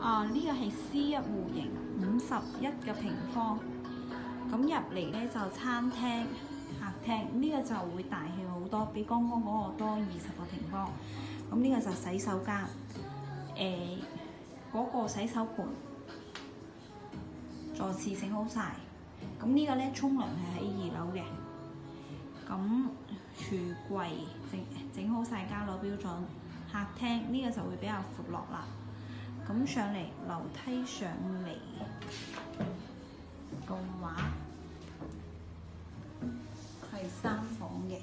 呢個係 C1戶型51嘅平方。咁入嚟咧就餐廳、客廳，呢個就會大氣好多，比剛剛嗰個多20個平方。咁呢個就洗手間，嗰個洗手盆、座廁整好晒。咁呢個咧沖涼係喺2樓嘅。咁櫥櫃整好晒，交樓標準。客廳呢個就會比較闊落啦。咁上嚟樓梯上嚟嘅話係3房嘅。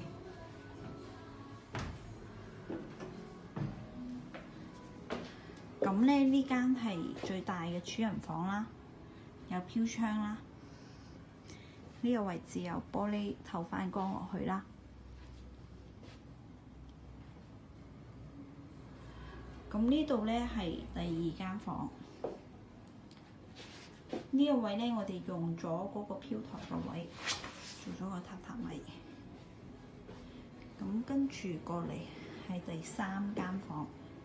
咁咧呢間係最大嘅主人房啦，有飄窗啦。呢個位置有玻璃透翻光落去啦。咁呢度咧係第2間房。呢個位咧，我哋用咗嗰個飄台個位，做咗個榻榻米。咁跟住過嚟係第3間房。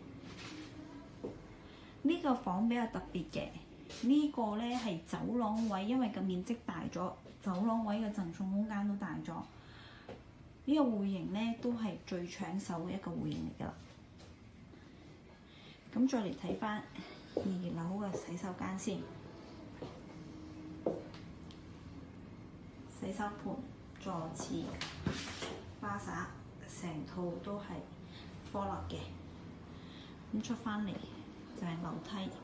呢個房比較特別嘅，呢個咧係走廊位，因為個面積大咗，走廊位嘅贈送空間都大咗。呢個戶型咧都係最搶手嘅一個戶型嚟㗎啦。咁再嚟睇翻2樓嘅洗手間先，洗手盆、座廁、花灑，成套都係科勒嘅。咁出翻嚟就係樓梯。